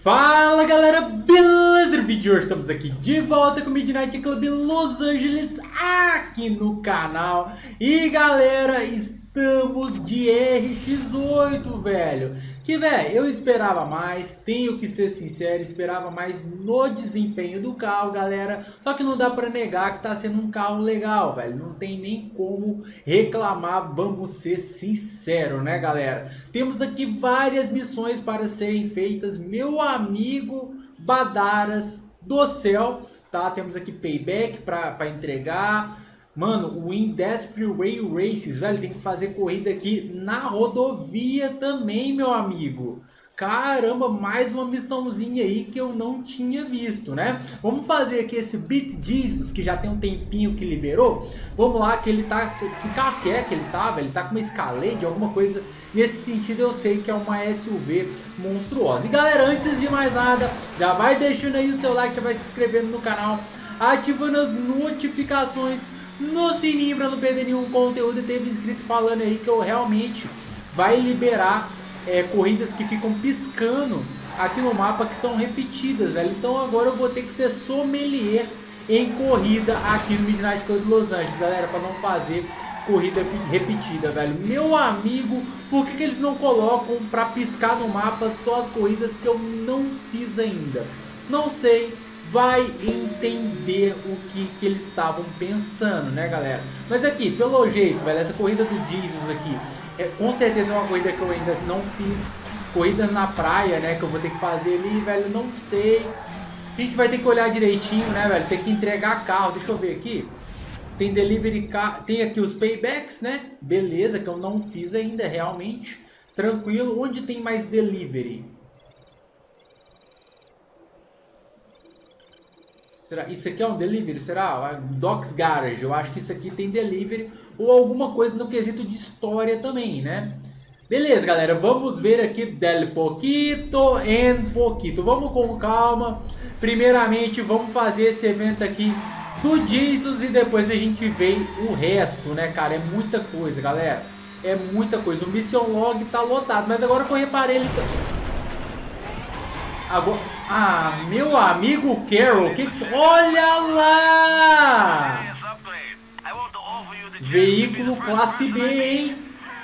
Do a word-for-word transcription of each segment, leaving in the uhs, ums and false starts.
Fala galera, beleza? No vídeo de hoje estamos aqui de volta com o Midnight Club Los Angeles aqui no canal. E galera, estamos de R X oito, velho. Que velho, eu esperava mais, tenho que ser sincero, esperava mais no desempenho do carro, galera. Só que não dá pra negar que tá sendo um carro legal, velho. Não tem nem como reclamar, vamos ser sinceros, né, galera? Temos aqui várias missões para serem feitas, meu amigo Badaras do céu, tá? Temos aqui payback pra, pra entregar. Mano, o Win dez Freeway Races, velho, tem que fazer corrida aqui na rodovia também, meu amigo. Caramba, mais uma missãozinha aí que eu não tinha visto, né? Vamos fazer aqui esse Beat Jesus, que já tem um tempinho que liberou. Vamos lá, que ele tá... Que carro que é que ele tá, velho? Ele tá com uma Escalade, alguma coisa nesse sentido. Eu sei que é uma S U V monstruosa. E galera, antes de mais nada, já vai deixando aí o seu like, já vai se inscrevendo no canal, ativando as notificações no sininho pra não perder nenhum conteúdo. E teve inscrito falando aí que eu realmente vai liberar é, corridas que ficam piscando aqui no mapa, que são repetidas, velho. Então agora eu vou ter que ser sommelier em corrida aqui no Midnight Club de Los Angeles, galera, para não fazer corrida repetida, velho. Meu amigo, por que, que eles não colocam para piscar no mapa só as corridas que eu não fiz ainda? Não sei. Vai entender o que, que eles estavam pensando, né, galera? Mas aqui, pelo jeito, velho, essa corrida do Jesus aqui, é, com certeza é uma corrida que eu ainda não fiz. Corridas na praia, né, que eu vou ter que fazer ali, velho, não sei. A gente vai ter que olhar direitinho, né, velho? Tem que entregar carro. Deixa eu ver aqui. Tem delivery car, tem aqui os paybacks, né? Beleza, que eu não fiz ainda, realmente. Tranquilo. Onde tem mais delivery? Será? Isso aqui é um delivery? Será? Doc's Garage. Eu acho que isso aqui tem delivery ou alguma coisa no quesito de história também, né? Beleza, galera. Vamos ver aqui del poquito en poquito. Vamos com calma. Primeiramente, vamos fazer esse evento aqui do Jesus e depois a gente vê o resto, né, cara? É muita coisa, galera. É muita coisa. O Mission Log tá lotado, mas agora que eu reparei ele... Agora... Ah, meu amigo Carol, que que... Olha lá! Veículo classe B, hein?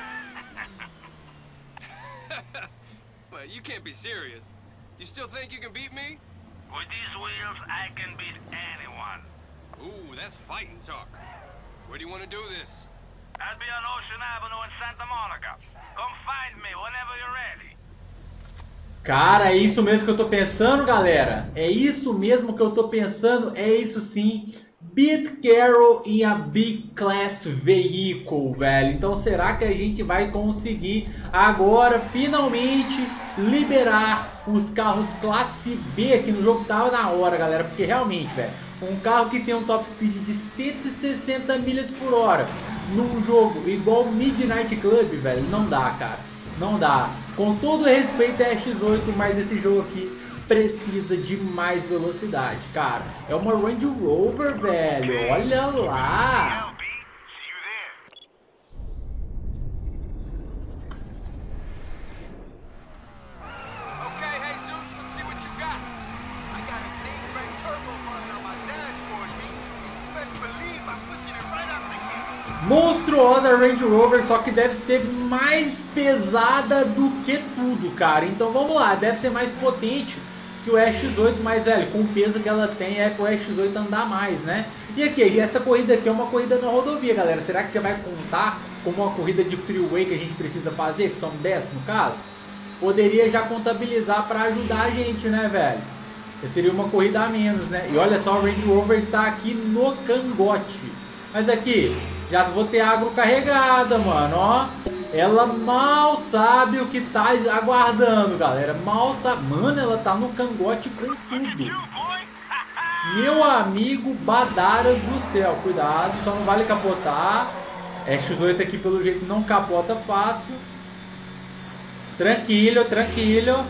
Well, you can't be serious. You still think you can beat me? With these wheels, I can beat anyone. Ooh, that's fighting talk. Where do you want to do this? I'll be on Ocean Avenue in Santa Monica. Come find me whenever you're ready. Cara, é isso mesmo que eu tô pensando, galera. É isso mesmo que eu tô pensando. É isso sim. Beat Carol em a B-Class Vehicle, velho. Então será que a gente vai conseguir agora finalmente liberar os carros classe B aqui no jogo? Tava na hora, galera. Porque realmente, velho, um carro que tem um top speed de cento e sessenta milhas por hora num jogo igual Midnight Club, velho, não dá, cara. Não dá. Com todo respeito a X oito, mas esse jogo aqui precisa de mais velocidade, cara. É uma Range Rover, velho. Olha lá. Monstruosa Range Rover, só que deve ser mais pesada do que tudo, cara. Então vamos lá, deve ser mais potente que o X oito, mas velho, com o peso que ela tem é para o X oito andar mais, né? E aqui, essa corrida aqui é uma corrida na rodovia, galera. Será que vai contar como uma corrida de freeway que a gente precisa fazer, que são dez no caso? Poderia já contabilizar para ajudar a gente, né, velho? Seria uma corrida a menos, né? E olha só, o Range Rover tá aqui no cangote. Mas aqui, já vou ter agro carregada, mano, ó. Ela mal sabe o que tá aguardando, galera. Mal sabe. Mano, ela tá no cangote com tudo. Meu amigo Badaras do céu. Cuidado, só não vale capotar. X oito aqui, pelo jeito, não capota fácil. Tranquilo, tranquilo.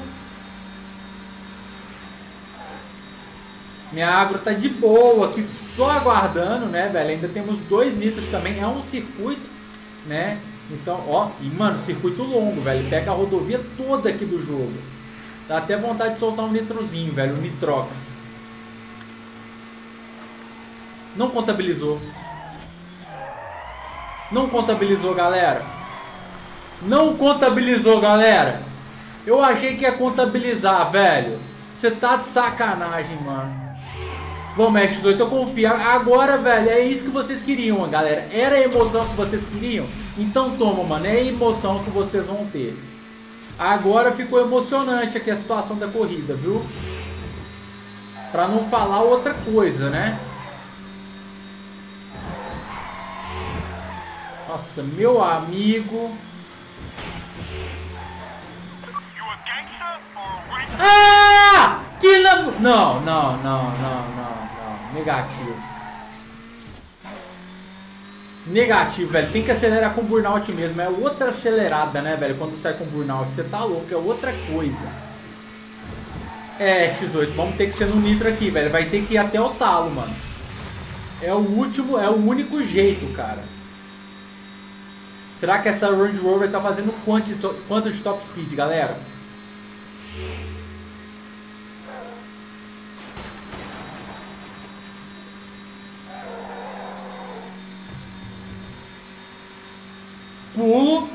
Minha agro tá de boa aqui, só aguardando, né, velho? Ainda temos dois nitros também. É um circuito, né? Então, ó, e mano, circuito longo, velho. Pega a rodovia toda aqui do jogo. Dá até vontade de soltar um nitrozinho, velho. Um nitrox. Não contabilizou. Não contabilizou, galera. Não contabilizou, galera. Eu achei que ia contabilizar, velho. Você tá de sacanagem, mano. Vamos, X oito, eu confio. Agora, velho, é isso que vocês queriam, galera. Era a emoção que vocês queriam? Então toma, mano. É a emoção que vocês vão ter. Agora ficou emocionante aqui a situação da corrida, viu? Pra não falar outra coisa, né? Nossa, meu amigo. Ah! Que não... Não, não, não, não, não, não. Negativo. Negativo, velho. Tem que acelerar com burnout mesmo. É outra acelerada, né, velho? Quando sai com burnout. Você tá louco, é outra coisa. É, X oito. Vamos ter que ser no nitro aqui, velho. Vai ter que ir até o talo, mano. É o último, é o único jeito, cara. Será que essa Range Rover tá fazendo quanto de, quanto de top speed, galera? Pulo.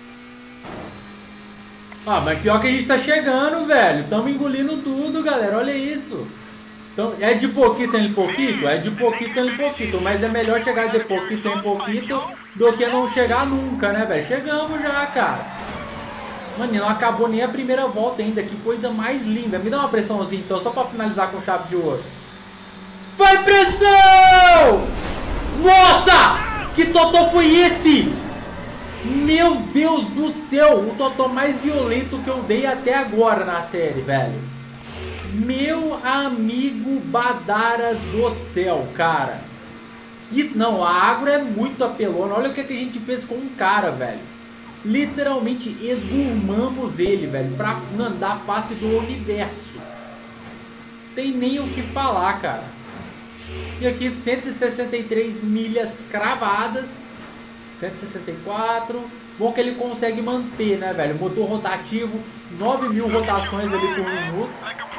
Ah, mas pior que a gente tá chegando, velho. Tamo engolindo tudo, galera. Olha isso. Então, é de pouquito em pouquito? É de pouquito em pouquito. Mas é melhor chegar de pouquito em pouquito do que não chegar nunca, né, velho? Chegamos já, cara. Mano, não acabou nem a primeira volta ainda. Que coisa mais linda. Me dá uma pressãozinha, então, só pra finalizar com chave de ouro. Vai, pressão! Nossa! Que totó foi esse? Meu Deus do céu! O totó mais violento que eu dei até agora na série, velho. Meu amigo Badaras do céu, cara. Que não, a agro é muito apelona. Olha o que, é que a gente fez com um cara, velho. Literalmente esgurmamos ele, velho, pra andar face do universo. Tem nem o que falar, cara. E aqui cento e sessenta e três milhas cravadas. cento e sessenta e quatro. Bom que ele consegue manter, né, velho? Motor rotativo, nove mil rotações ali por minuto.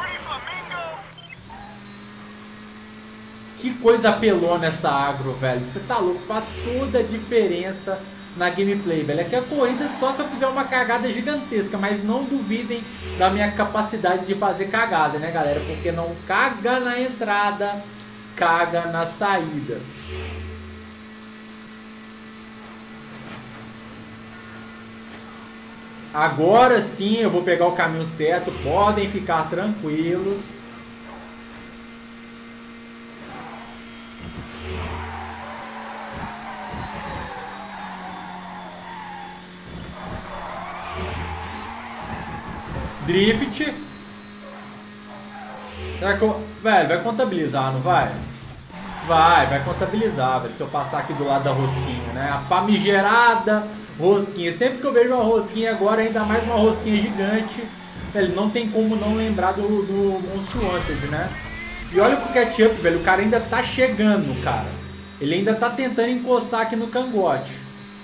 Que coisa apelona essa agro, velho. Você tá louco, faz toda a diferença na gameplay, velho. Aqui a corrida só se eu tiver uma cagada gigantesca, mas não duvidem da minha capacidade de fazer cagada, né, galera? Porque não caga na entrada, caga na saída. Agora sim eu vou pegar o caminho certo, podem ficar tranquilos. Drift. Será que eu... Velho, vai contabilizar, não vai? Vai, vai contabilizar, velho. Se eu passar aqui do lado da rosquinha, né? A famigerada rosquinha. Sempre que eu vejo uma rosquinha agora, ainda mais uma rosquinha gigante, velho, não tem como não lembrar do, do Monster Wanted, né? E olha o ketchup, velho. O cara ainda tá chegando, cara. Ele ainda tá tentando encostar aqui no cangote.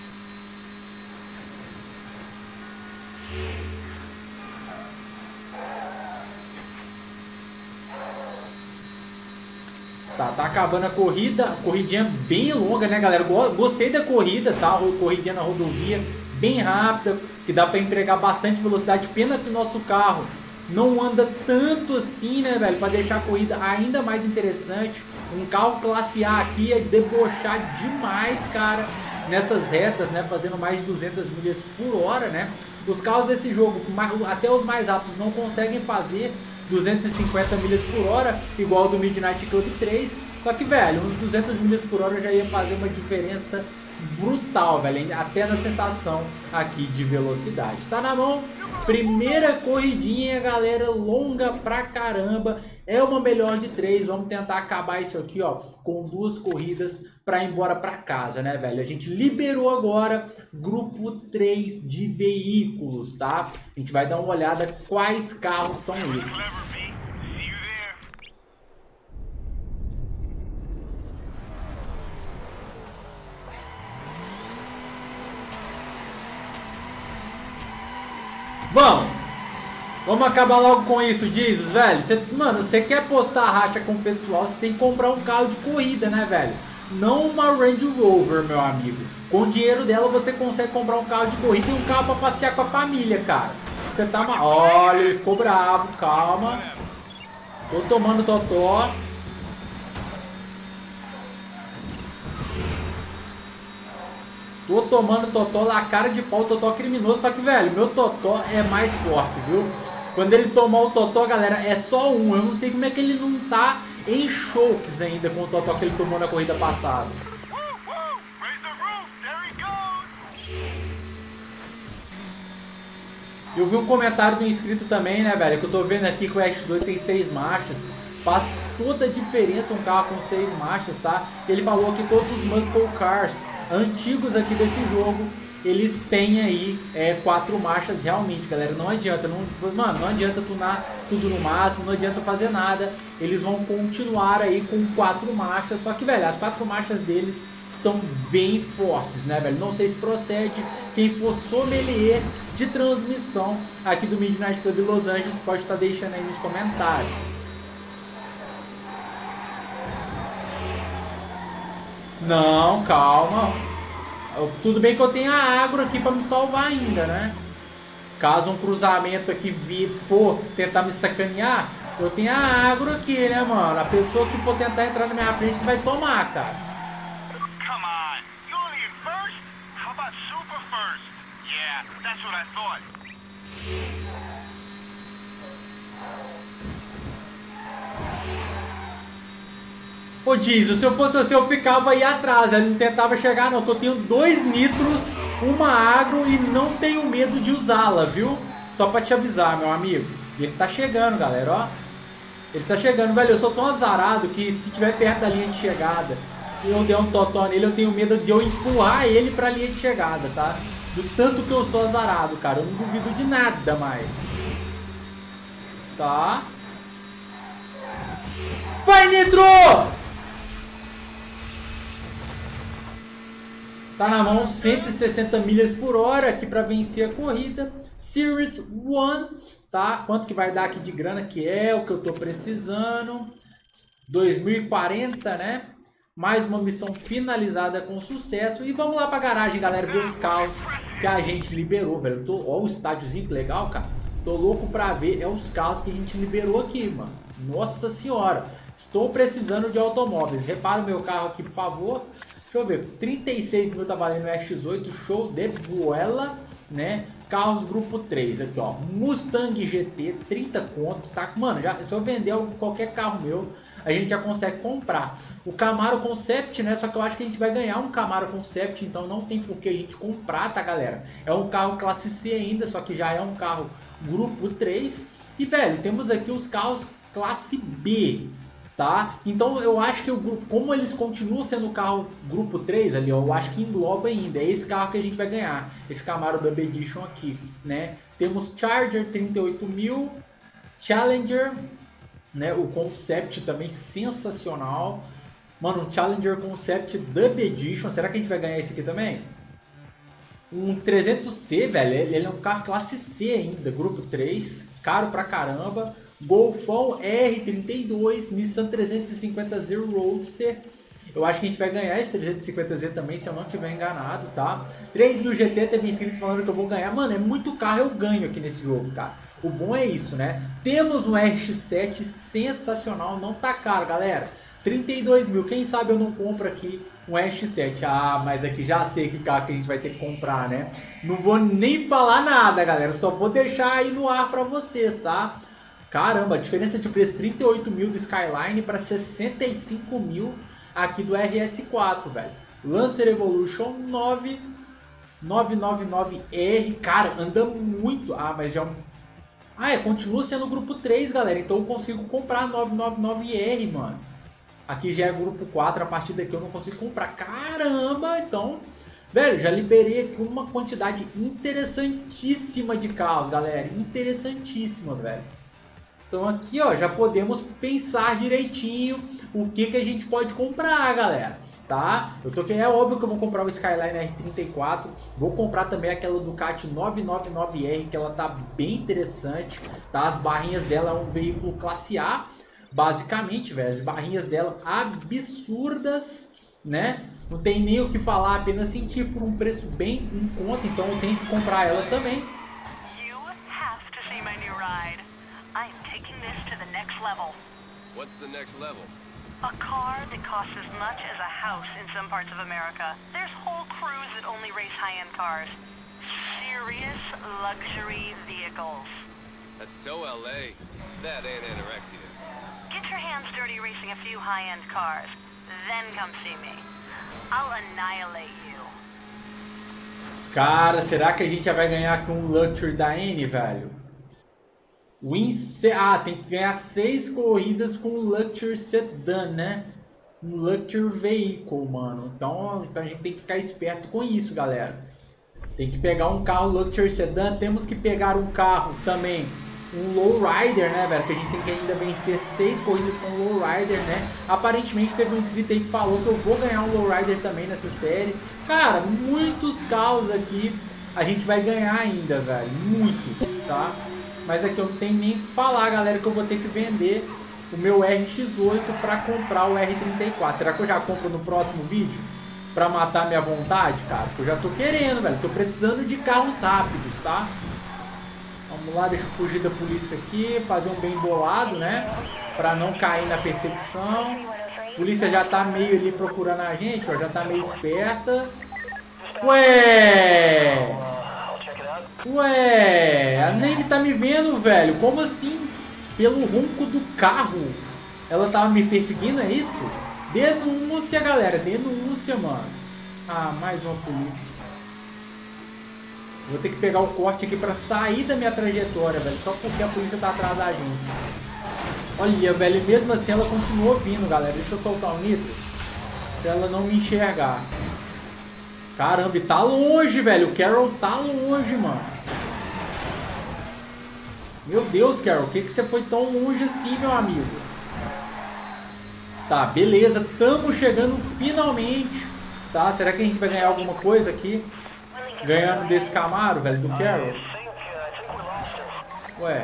Tá, tá acabando a corrida, corridinha bem longa, né, galera? Gostei da corrida, tá? Corridinha na rodovia, bem rápida, que dá pra empregar bastante velocidade. Pena que o nosso carro não anda tanto assim, né, velho? Pra deixar a corrida ainda mais interessante. Um carro classe A aqui é debochar demais, cara, nessas retas, né? Fazendo mais de duzentas milhas por hora, né? Os carros desse jogo, até os mais rápidos, não conseguem fazer duzentas e cinquenta milhas por hora, igual ao do Midnight Club três. Só que, velho, uns duzentas milhas por hora já ia fazer uma diferença brutal, velho. Até na sensação aqui de velocidade. Tá na mão. Primeira corridinha, galera. Longa pra caramba. É uma melhor de três. Vamos tentar acabar isso aqui, ó, com duas corridas pra ir embora pra casa, né, velho? A gente liberou agora grupo três de veículos, tá? A gente vai dar uma olhada quais carros são esses. Vamos! Vamos acabar logo com isso, Jesus, velho. Cê, mano, você quer postar racha com o pessoal, você tem que comprar um carro de corrida, né, velho? Não uma Range Rover, meu amigo. Com o dinheiro dela você consegue comprar um carro de corrida e um carro pra passear com a família, cara. Você tá... Ma... Olha, ele ficou bravo, calma. Tô tomando totó. Tô tomando totó na cara de pau, totó criminoso. Só que, velho, meu totó é mais forte, viu? Quando ele tomar o totó, galera, é só um. Eu não sei como é que ele não tá em choques ainda com o totó que ele tomou na corrida passada. Eu vi um comentário do inscrito também, né, velho? Que eu tô vendo aqui que o X oito tem seis marchas. Faz toda a diferença um carro com seis marchas, tá? Ele falou que todos os muscle cars antigos aqui desse jogo, eles têm aí é, quatro marchas realmente, galera. Não adianta, não, mano, não adianta tunar tudo no máximo, não adianta fazer nada. Eles vão continuar aí com quatro marchas, só que, velho, as quatro marchas deles são bem fortes, né, velho? Não sei se procede. Quem for sommelier de transmissão aqui do Midnight Club Los Angeles pode estar deixando aí nos comentários. Não, calma. Tudo bem que eu tenho a agro aqui pra me salvar ainda, né? Caso um cruzamento aqui for tentar me sacanear, eu tenho a agro aqui, né, mano? A pessoa que for tentar entrar na minha frente que vai tomar, cara. Come on, you only in first? How about super first? Yeah, that's what I thought. Ô Jesus, se eu fosse você, eu ficava aí atrás, ele não tentava chegar não, que eu tenho dois nitros, uma agro e não tenho medo de usá-la, viu? Só pra te avisar, meu amigo. Ele tá chegando, galera, ó. Ele tá chegando, velho, eu sou tão azarado que se tiver perto da linha de chegada e eu der um totó nele, eu tenho medo de eu empurrar ele pra linha de chegada, tá? Do tanto que eu sou azarado, cara, eu não duvido de nada mais. Tá? Vai, Nitro! Tá na mão, cento e sessenta milhas por hora aqui para vencer a corrida. Series um, tá? Quanto que vai dar aqui de grana, que é o que eu tô precisando. dois mil e quarenta, né? Mais uma missão finalizada com sucesso. E vamos lá pra garagem, galera, ver os carros que a gente liberou, velho. Tô... Ó o estádiozinho, que legal, cara. Tô louco pra ver, é os carros que a gente liberou aqui, mano. Nossa senhora. Estou precisando de automóveis. Repara o meu carro aqui, por favor. Deixa eu ver, trinta e seis mil tá valendo o X oito, show de bola, né? Carros grupo três aqui, ó. Mustang G T, trinta conto, tá? Mano, já, se eu vender qualquer carro meu, a gente já consegue comprar. O Camaro Concept, né? Só que eu acho que a gente vai ganhar um Camaro Concept, então não tem por que a gente comprar, tá, galera? É um carro classe C ainda, só que já é um carro grupo três. E, velho, temos aqui os carros classe B. Tá? Então eu acho que o grupo, como eles continuam sendo o carro grupo três ali, ó, eu acho que engloba ainda. É esse carro que a gente vai ganhar, esse Camaro Dub Edition aqui, né? Temos Charger trinta e oito mil, Challenger, né? O Concept também sensacional. Mano, um Challenger Concept Dub Edition, será que a gente vai ganhar esse aqui também? Um trezentos C, velho, ele é um carro classe C ainda, grupo três, caro pra caramba. Golfão R trinta e dois, Nissan trezentos e cinquenta Z Roadster. Eu acho que a gente vai ganhar esse trezentos e cinquenta Z também, se eu não tiver enganado, tá? três mil G T, teve inscrito falando que eu vou ganhar. Mano, é muito carro, eu ganho aqui nesse jogo, cara. O bom é isso, né? Temos um R X sete sensacional, não tá caro, galera. trinta e dois mil, quem sabe eu não compro aqui um R X sete. Ah, mas aqui já sei que carro que a gente vai ter que comprar, né? Não vou nem falar nada, galera, só vou deixar aí no ar pra vocês, tá? Caramba, a diferença de preço trinta e oito mil do Skyline para sessenta e cinco mil aqui do R S quatro, velho. Lancer Evolution nove nove nove nove R, cara, anda muito. Ah, mas já... Ah, é, continua sendo grupo três, galera, então eu consigo comprar nove nove nove R, mano. Aqui já é grupo quatro, a partir daqui eu não consigo comprar. Caramba, então... Velho, já liberei aqui uma quantidade interessantíssima de carros, galera. Interessantíssima, velho. Então aqui, ó, já podemos pensar direitinho o que que a gente pode comprar, galera, tá? Eu tô é óbvio que eu vou comprar o Skyline R trinta e quatro, vou comprar também aquela Ducati nove nove nove R, que ela tá bem interessante, tá? As barrinhas dela é um veículo classe A, basicamente, velho, as barrinhas dela absurdas, né? Não tem nem o que falar, apenas sentir por um preço bem em conta, então eu tenho que comprar ela também. I'm taking this to the next level. What's the next level? A car that costs as much as a house in some parts of America. There's whole crews that only race high-end cars. Serious luxury vehicles. That's so L A. That ain't anorexia. Get your hands dirty racing a few high-end cars. Then come see me. I'll annihilate you. Cara, será que a gente já vai ganhar aqui um Luxury da N, velho? Win ah, tem que ganhar seis corridas com o Luxury Sedan, né? Um Luxury Vehicle, mano. Então, então a gente tem que ficar esperto com isso, galera. Tem que pegar um carro Luxury Sedan. Temos que pegar um carro também, um Lowrider, né, velho? Que a gente tem que ainda vencer seis corridas com o Lowrider, né? Aparentemente teve um inscrito aí que falou que eu vou ganhar um Lowrider também nessa série. Cara, muitos carros aqui a gente vai ganhar ainda, velho. Muitos, tá? Mas aqui eu não tenho nem o que falar, galera, que eu vou ter que vender o meu R X oito para comprar o R trinta e quatro. Será que eu já compro no próximo vídeo? Para matar minha vontade, cara? Porque eu já tô querendo, velho. Tô precisando de carros rápidos, tá? Vamos lá, deixa eu fugir da polícia aqui. Fazer um bem bolado, né? Para não cair na perseguição. A polícia já tá meio ali procurando a gente, ó. Já tá meio esperta. Ué! Ué, a Nene tá me vendo, velho. Como assim? Pelo ronco do carro ela tava me perseguindo, é isso? Denúncia, galera, denúncia, mano. Ah, mais uma polícia. Vou ter que pegar o corte aqui pra sair da minha trajetória, velho. Só porque a polícia tá atrás da gente. Olha, velho, mesmo assim ela continuou vindo, galera. Deixa eu soltar o nitro pra ela não me enxergar. Caramba, e tá longe, velho. O Carol tá longe, mano. Meu Deus, Carol. Por que, que você foi tão longe assim, meu amigo? Tá, beleza. Tamo chegando finalmente. Tá, será que a gente vai ganhar alguma coisa aqui? Ganhando desse Camaro, velho, do Carol? Ué.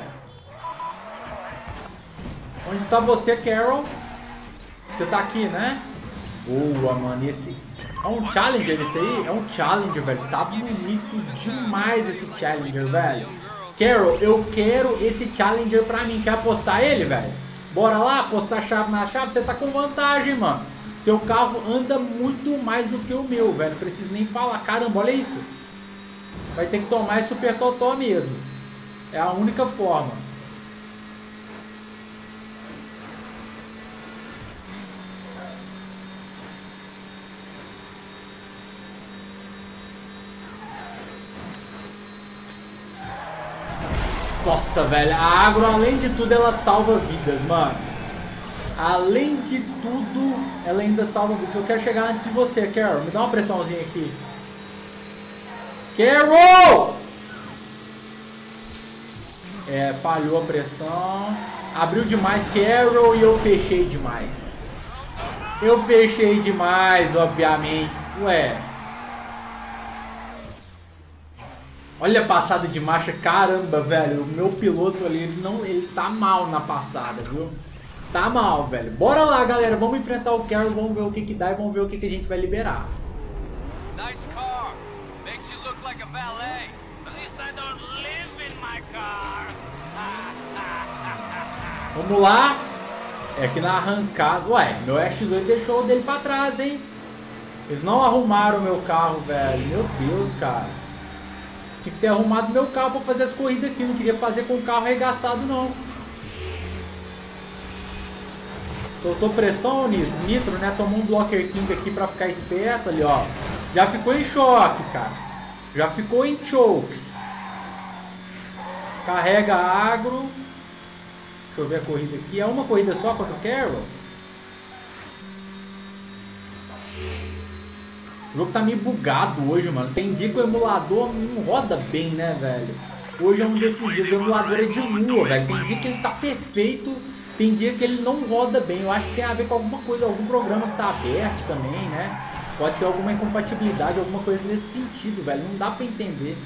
Onde está você, Carol? Você tá aqui, né? Boa, mano. Esse... É um Challenger esse aí? É um Challenger, velho. Tá bonito demais esse Challenger, velho. Carol, eu quero esse Challenger pra mim. Quer apostar ele, velho? Bora lá, apostar chave na chave. Você tá com vantagem, mano. Seu carro anda muito mais do que o meu, velho. Não preciso nem falar. Caramba, olha isso. Vai ter que tomar esse Super Totó mesmo. É a única forma. Nossa, velho, a Agro, além de tudo, ela salva vidas, mano. Além de tudo, ela ainda salva vidas. Eu quero chegar antes de você, Carol. Me dá uma pressãozinha aqui. Carol! É, falhou a pressão. Abriu demais, Carol, e eu fechei demais. Eu fechei demais, obviamente. Ué. Olha a passada de marcha, caramba, velho. O meu piloto ali, ele, não, ele tá mal na passada, viu? Tá mal, velho. Bora lá, galera. Vamos enfrentar o Carol, vamos ver o que que dá e vamos ver o que que a gente vai liberar. Nice car. Makes you look like a valet. At least I don't live in my car. Vamos lá. É aqui na arrancada. Ué, meu R X oito deixou o dele pra trás, hein? Eles não arrumaram o meu carro, velho. Meu Deus, cara. Tinha que ter arrumado meu carro pra fazer as corridas aqui. Não queria fazer com o carro arregaçado, não. Soltou pressão, Nitro, Nitro, né? Tomou um Blocker King aqui pra ficar esperto ali, ó. Já ficou em choque, cara. Já ficou em chokes. Carrega agro. Deixa eu ver a corrida aqui. É uma corrida só contra o Carol? O jogo tá meio bugado hoje, mano. Tem dia que o emulador não roda bem, né, velho? Hoje é um desses dias, o emulador é de lua, velho. Tem dia que ele tá perfeito, tem dia que ele não roda bem. Eu acho que tem a ver com alguma coisa, algum programa que tá aberto também, né? Pode ser alguma incompatibilidade, alguma coisa nesse sentido, velho. Não dá pra entender.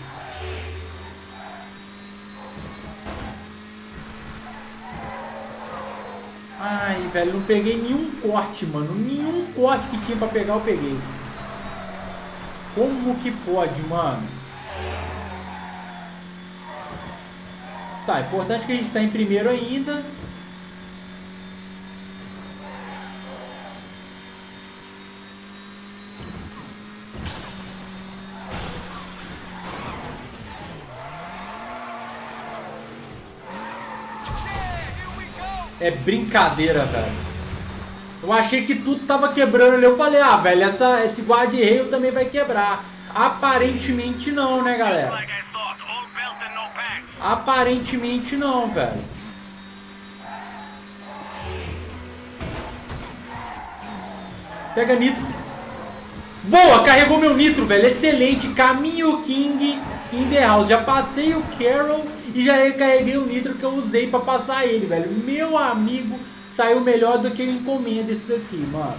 Ai, velho, não peguei nenhum corte, mano. Nenhum corte que tinha pra pegar, eu peguei. Como que pode, mano? Tá, importante que a gente tá em primeiro ainda. É brincadeira, velho. Eu achei que tudo tava quebrando ali. Eu falei, ah, velho, essa, esse guarda-rail também vai quebrar. Aparentemente não, né, galera? Aparentemente não, velho. Pega nitro. Boa, carregou meu nitro, velho. Excelente. Caminho King in the house. Já passei o Carol e já recarreguei o nitro que eu usei pra passar ele, velho. Meu amigo, saiu melhor do que eu encomendo isso daqui, mano.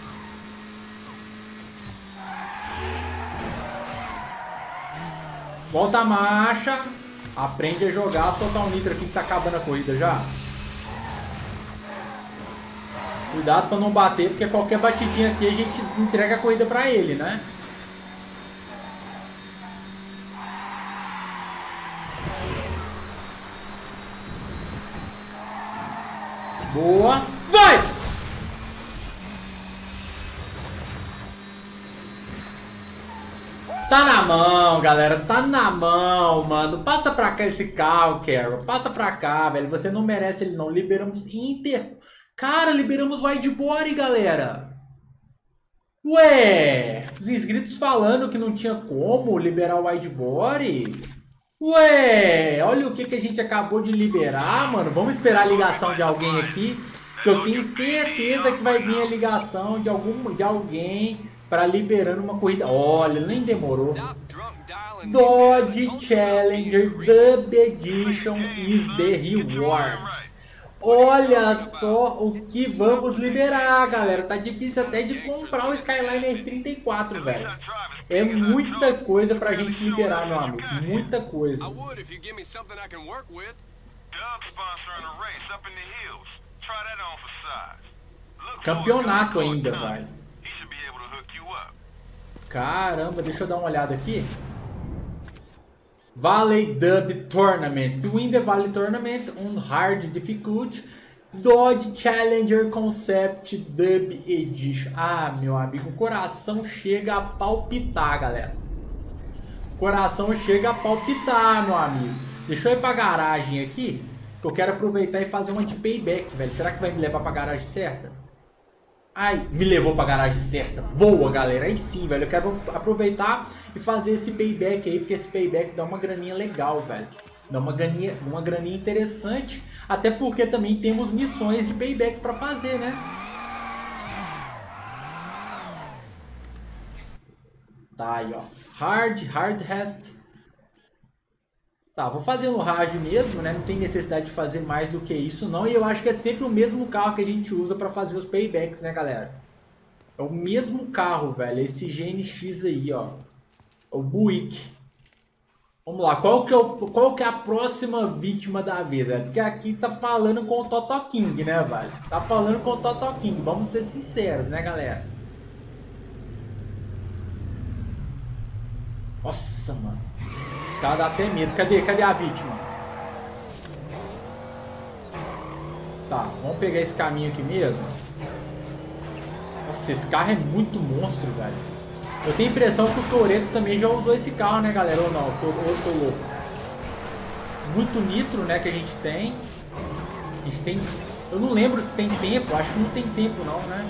Volta a marcha. Aprende a jogar. Soltar o nitro aqui que tá acabando a corrida já. Cuidado pra não bater, porque qualquer batidinha aqui a gente entrega a corrida pra ele, né? Boa. Vai! Tá na mão, galera. Tá na mão, mano. Passa pra cá esse carro, Carol. Passa pra cá, velho. Você não merece ele, não. Liberamos Inter. Cara, liberamos Wide Body, galera. Ué, os inscritos falando que não tinha como liberar o Wide Body. Ué, olha o que, que a gente acabou de liberar, mano. Vamos esperar a ligação de alguém aqui, que eu tenho certeza que vai vir a ligação de, algum, de alguém para liberando uma corrida. Olha, nem demorou. Dodge Challenger Dub Edition is the reward. Olha só o que vamos liberar, galera. Tá difícil até de comprar o Skyliner trinta e quatro, velho. É muita coisa pra gente liberar, meu amigo. Muita coisa. Campeonato ainda, velho. Caramba, deixa eu dar uma olhada aqui. Valley Dub Tournament. To win the Valley Tournament on hard difficulty, Dodge Challenger Concept Dub Edition. Ah, meu amigo, o coração chega a palpitar, galera. O coração chega a palpitar, meu amigo. Deixa eu ir pra garagem aqui, que eu quero aproveitar e fazer uma de payback, velho. Será que vai me levar pra garagem certa? Ai, me levou pra garagem certa. Boa, galera. Aí sim, velho. Eu quero aproveitar e fazer esse payback aí, porque esse payback dá uma graninha legal, velho. Dá uma graninha, uma graninha interessante. Até porque também temos missões de payback pra fazer, né? Tá aí, ó. Hard, hard rest. Tá, vou fazer no hard mesmo, né? Não tem necessidade de fazer mais do que isso, não. E eu acho que é sempre o mesmo carro que a gente usa pra fazer os paybacks, né, galera? É o mesmo carro, velho. Esse G N X aí, ó. O Buick. Vamos lá. Qual que é, o, qual que é a próxima vítima da vez, velho? Porque aqui tá falando com o Toto King, né, velho? Tá falando com o Toto King. Vamos ser sinceros, né, galera? Nossa, mano. Cara, dá até medo. Cadê? Cadê a vítima? Tá, vamos pegar esse caminho aqui mesmo. Nossa, esse carro é muito monstro, velho. Eu tenho a impressão que o Toretto também já usou esse carro, né, galera? Ou não? Tô, eu tô louco. Muito nitro, né, que a gente tem. A gente tem... Eu não lembro se tem tempo. Acho que não tem tempo, não, né?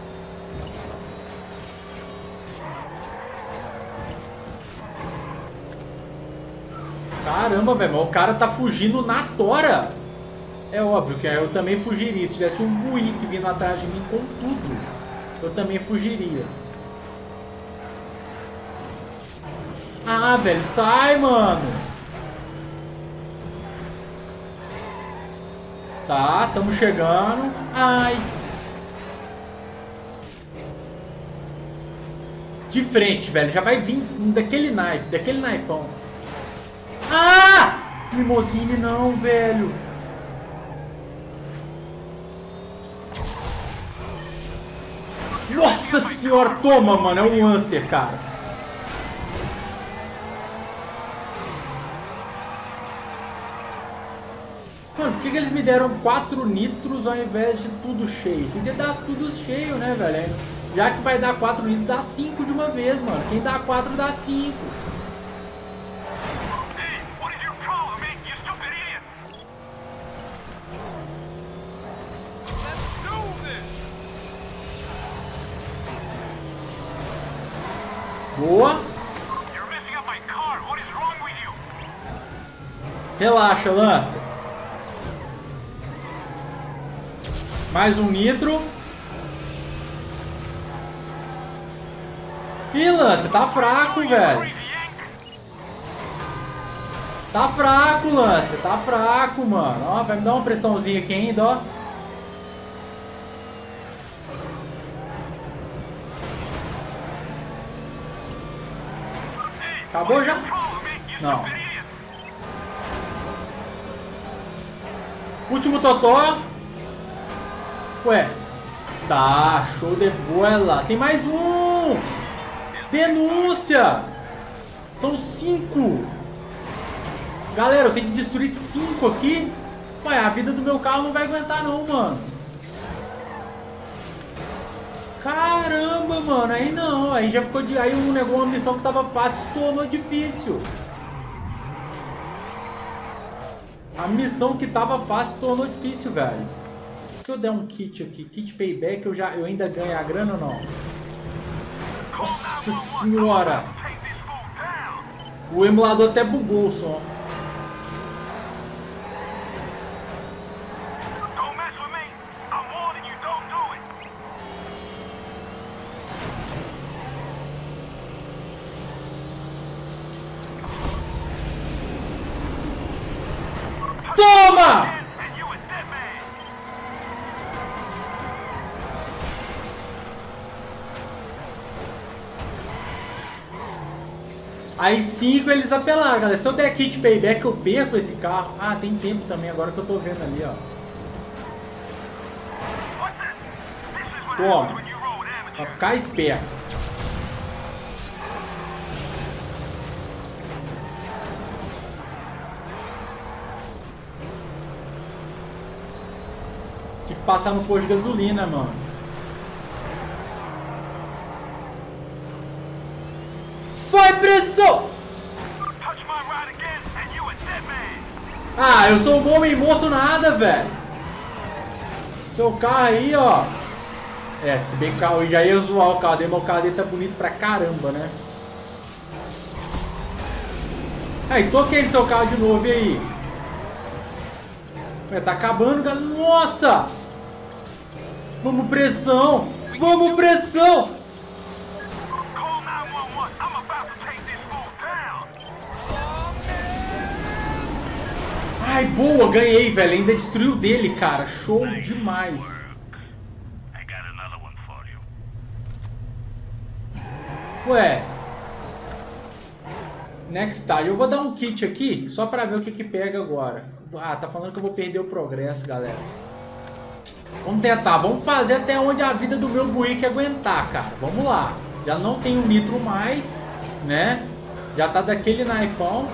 Caramba, velho, mas o cara tá fugindo na tora. É óbvio que eu também fugiria. Se tivesse um Buick vindo atrás de mim com tudo, eu também fugiria. Ah, velho, sai, mano. Tá, estamos chegando. Ai. De frente, velho. Já vai vir daquele naipe, daquele naipão. Ah! Limousine não, velho. Nossa senhora, toma, mano. É um Lancer, cara. Mano, por que, que eles me deram quatro nitros ao invés de tudo cheio? Podia dar tudo cheio, né, velho? Já que vai dar quatro nitros, dá cinco de uma vez, mano. Quem dá quatro, dá cinco. Boa. Relaxa, Lancer. Mais um nitro. Ih, Lancer, tá fraco, velho. Tá fraco, Lancer. Tá fraco, mano. Ó, vai me dar uma pressãozinha aqui ainda, ó. Acabou já? Não. Último totó. Ué. Tá, show de bola. Tem mais um. Denúncia. São cinco. Galera, eu tenho que destruir cinco aqui. Ué, a vida do meu carro não vai aguentar não, mano. Caramba, mano, aí não, aí já ficou de... Aí um negócio, uma missão que tava fácil se tornou difícil. A missão que tava fácil se tornou difícil, velho. Se eu der um kit aqui, kit payback, eu, já, eu ainda ganho a grana ou não? Nossa senhora! O emulador até bugou o som. Toma! Aí cinco eles apelaram, galera. Se eu der kit payback, eu perco esse carro. Ah, tem tempo também, agora que eu tô vendo ali, ó. Toma. Pra ficar esperto. Tem que passar no posto de gasolina, mano. Vai, pressão! Ah, eu sou um homem morto nada, velho. Seu carro aí, ó. É, se bem que o carro já ia zoar o carro dele, mas o carro dele tá bonito pra caramba, né? Aí, toquei no seu carro de novo, e aí? Ué, tá acabando, galera. Nossa! Vamos pressão! Vamos pressão! Ai, boa, ganhei, velho. Ainda destruiu dele, cara. Show demais. Ué. Next time. Eu vou dar um kit aqui, só pra ver o que que pega agora. Ah, tá falando que eu vou perder o progresso, galera. Vamos tentar. Vamos fazer até onde a vida do meu Buick aguentar, cara. Vamos lá. Já não tem o nitro mais, né? Já tá daquele naipão.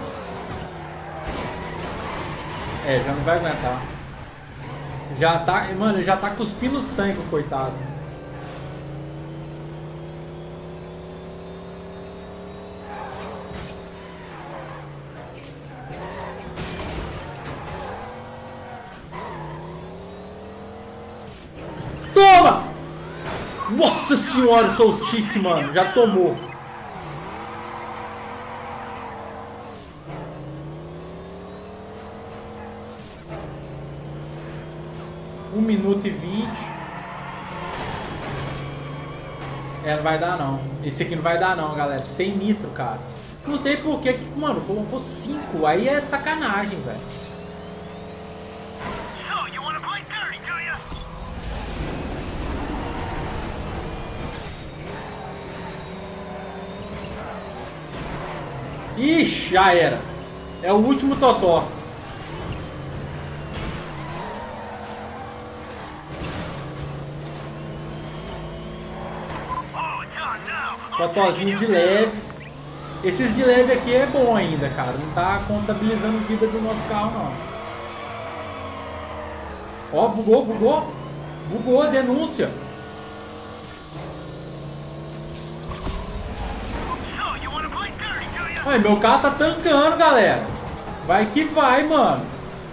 É, já não vai aguentar. Já tá, mano, já tá cuspindo sangue, coitado. Toma! Nossa senhora, solstício, mano, já tomou. um minuto e vinte. É, não vai dar não. Esse aqui não vai dar não, galera. Sem nitro, cara. Não sei por que, mano, colocou cinco. Aí é sacanagem, velho. Ixi, já era. É o último totó. Totózinho de leve. Esses de leve aqui é bom ainda, cara. Não tá contabilizando vida do nosso carro, não. Ó, bugou, bugou. Bugou, denúncia. Ai, meu carro tá tancando, galera. Vai que vai, mano.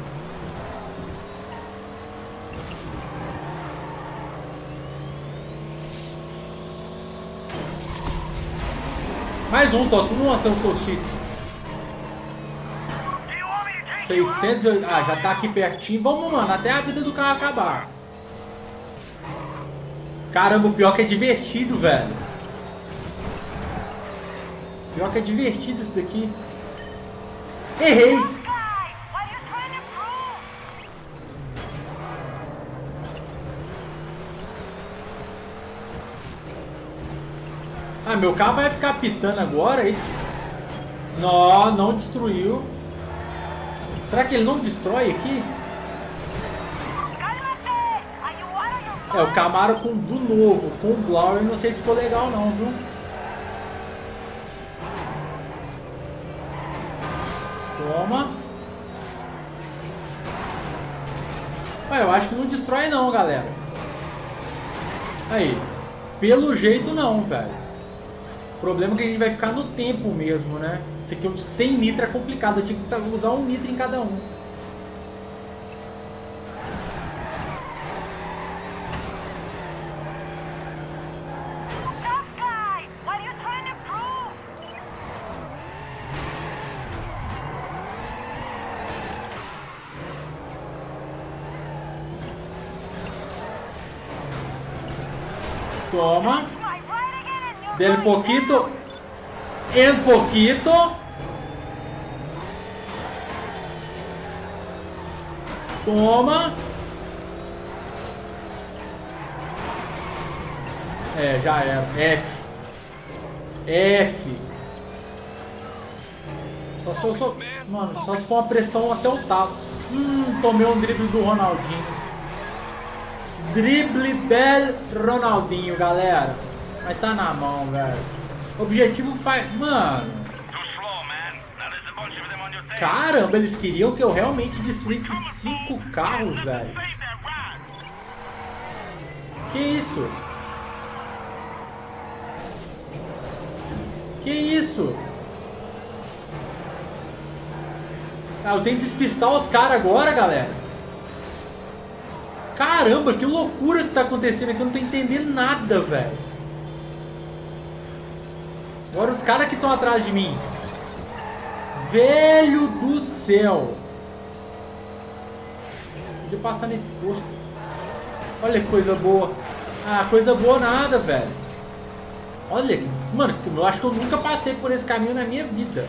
Mais um, Toto. Nossa, é um solstício. seiscentos e oito. Ah, já tá aqui pertinho. Vamos, mano, até a vida do carro acabar. Caramba, o pior que é divertido, velho. Pior que é divertido isso daqui. Errei. Ah, meu carro vai ficar pitando agora e... Não, não destruiu. Será que ele não destrói aqui? É, o Camaro com do novo, com o Glory, não sei se ficou legal não, viu? Toma. Ué, eu acho que não destrói não, galera. Aí. Pelo jeito não, velho. O problema é que a gente vai ficar no tempo mesmo, né? Isso aqui sem nitro é complicado. Eu tinha que usar um nitro em cada um. Toma. Del poquito. En poquito. Toma. É, já era. F. F. Só, só, só, mano, só se for uma pressão até o talo. Hum, tomei um drible do Ronaldinho. Drible del Ronaldinho, galera. Mas tá na mão, velho. Objetivo faz... Mano. Caramba, eles queriam que eu realmente destruísse cinco carros, velho. Que isso? Que isso? Ah, eu tenho que despistar os caras agora, galera. Caramba, que loucura que tá acontecendo aqui. Eu não tô entendendo nada, velho. Agora os caras que estão atrás de mim. Velho do céu. Podia passar nesse posto. Olha que coisa boa. Ah, coisa boa nada, velho. Olha, mano, eu acho que eu nunca passei por esse caminho na minha vida.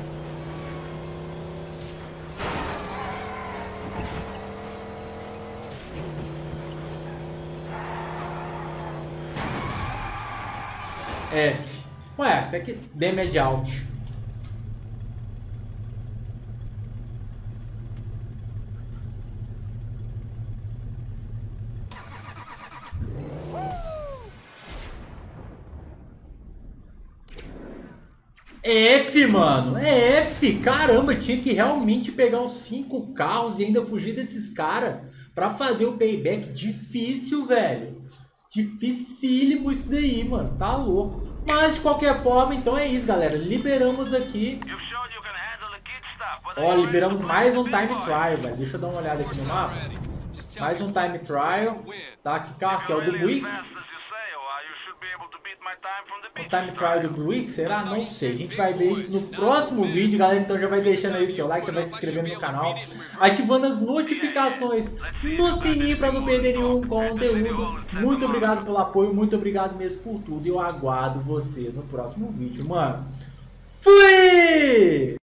F. Ué, até que damage out. F, mano. É F. Caramba, tinha que realmente pegar os cinco carros e ainda fugir desses caras pra fazer o payback. Difícil, velho. Dificílimo isso daí, mano. Tá louco. Mas de qualquer forma, então é isso, galera. Liberamos aqui. Ó, liberamos mais um time trial, velho. Deixa eu dar uma olhada aqui no mapa. Mais um time trial. Tá, que carro que é o do Buick. O time trial do Buick, será? Não sei. A gente vai ver isso no próximo vídeo, galera. Então já vai deixando aí o seu like, já vai se inscrevendo no canal, ativando as notificações no sininho para não perder nenhum conteúdo. Muito obrigado pelo apoio, muito obrigado mesmo por tudo. E eu aguardo vocês no próximo vídeo, mano. Fui!